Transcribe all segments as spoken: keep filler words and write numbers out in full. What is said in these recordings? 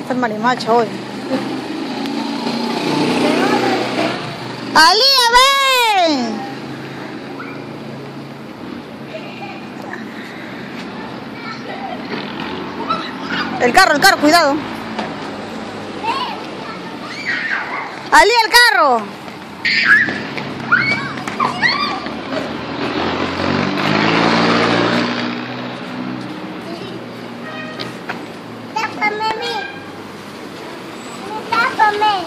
está el marimacho hoy. ¡Alía, ven! El carro, el carro, cuidado. ¡Alía, el carro! Tápame a mí. Tápame.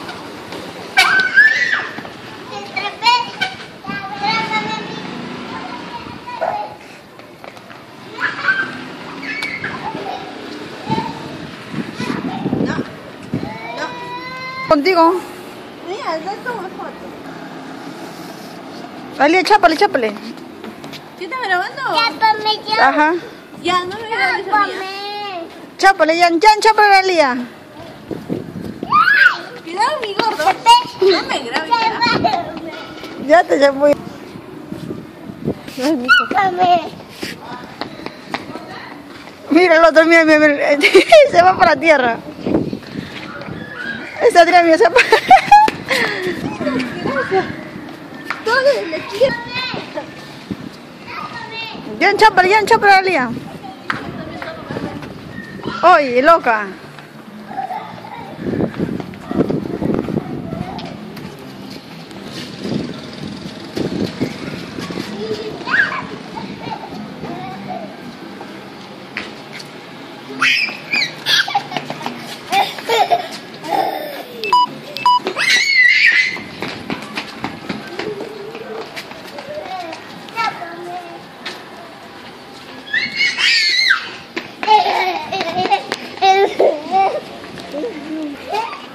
Contigo. Mira, yo tomo foto. Alía, chápale, chápale. ¿Qué estás grabando? Tápame ya. Ajá. Ya, no me grabes a mí. Tápame. Chápale, Yan, Yan, chápale, Alía. Cuidado mi gordo. No me grabes. Ya te ya voy. Tápame. Mira el otro, mira, mira, mira. Se va para la tierra. Esa tira mía se va. Todo le quiero. Yan, chápale, Yan, chápale, Alía. Oye, loca. Tápame.